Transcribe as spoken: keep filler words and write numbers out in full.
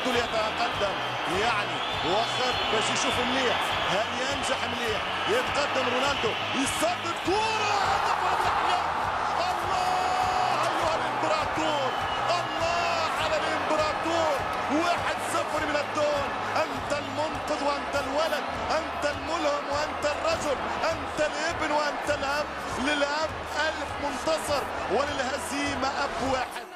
رونالدو ليتقدم، يعني وخر باش يشوف مليح، هل ينجح مليح؟ يتقدم رونالدو، يسدد كورة، هدف الأحلام. الله أيها الإمبراطور، الله على الإمبراطور. واحد صفر من الدون. أنت المنقذ وأنت الولد، أنت الملهم وأنت الرجل، أنت الابن وأنت الأب. للأب ألف منتصر وللهزيمة أب واحد.